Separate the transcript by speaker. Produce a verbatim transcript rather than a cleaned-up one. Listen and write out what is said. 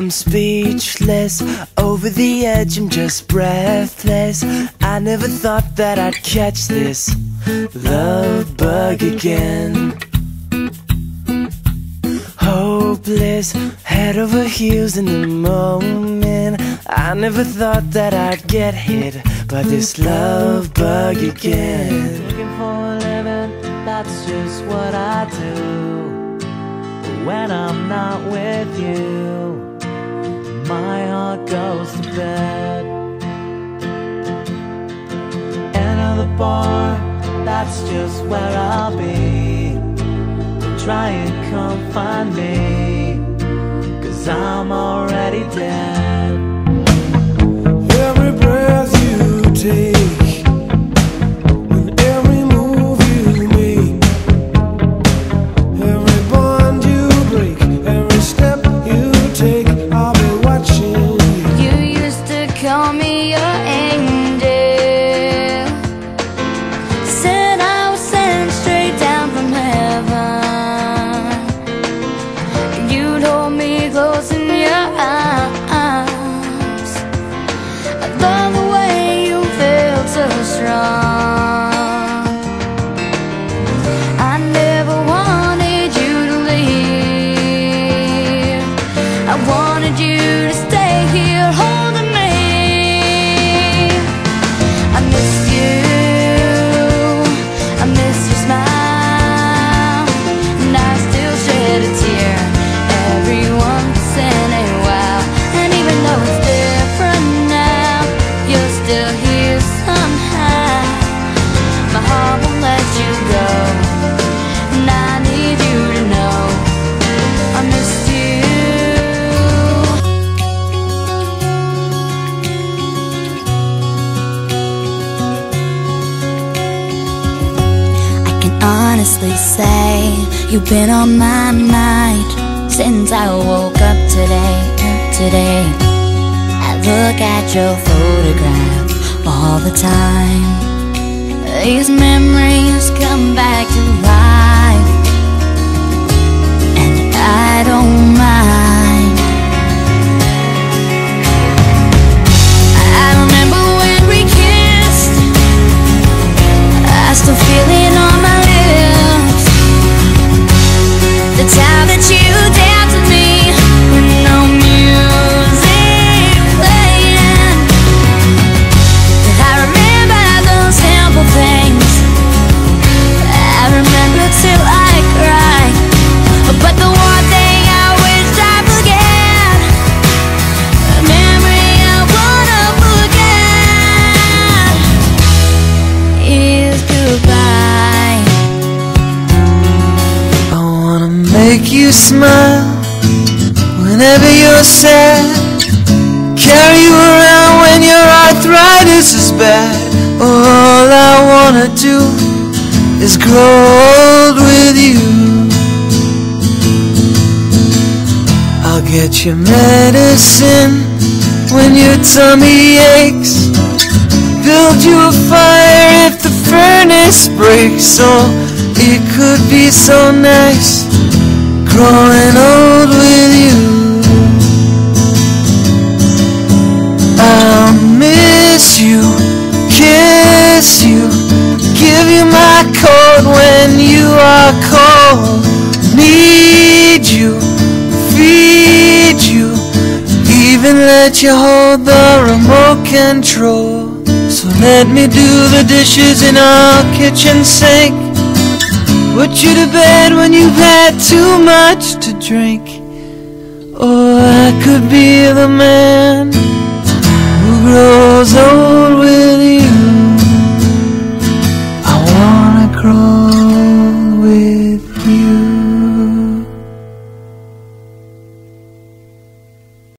Speaker 1: I'm speechless, over the edge, I'm just breathless. I never thought that I'd catch this love bug again. Hopeless, head over heels in the moment. I never thought that I'd get hit by this love bug again.
Speaker 2: Looking for a living, that's just what I do. But when I'm not with you, my heart goes to bed. Enter the bar, that's just where I'll be. Try and come find me, 'cause I'm already dead.
Speaker 3: Every breath you take and every move you make, every bond you break, every step you take, I'll be watching you.
Speaker 4: You used to call me your angel, said I was sent straight down from heaven. You'd hold me close in your arms. I love the way you felt so strong. I never wanted you to leave. I wanted you to stay here holding me. I miss you, I miss your smile, and I still shed a tear every once in a while. And even though it's different now, you're still here somehow. My heart won't let you go, and I need you to know I miss you. I can honestly say you've been on my mind since I woke up today. Today I look at your photograph all the time. These memories come back to life, and I don't mind. I remember when we kissed, I still feel it on my lips. The time that you danced with me with no music playing. I remember those simple things, I remember till I cry. But the one thing I wish I forget, a memory I wanna forget, is goodbye.
Speaker 1: I wanna make you smile whenever you're sad, carry you around when your arthritis is bad. All I wanna do is grow old with you. I'll get you medicine when your tummy aches, build you a fire if the furnace breaks. Oh, it could be so nice growing old with you. I'll miss you, kiss you, give you my coat when you are cold. Need you, feed you, even let you hold the remote control. So let me do the dishes in our kitchen sink, put you to bed when you've had too much to drink. Or I could be the man who grows old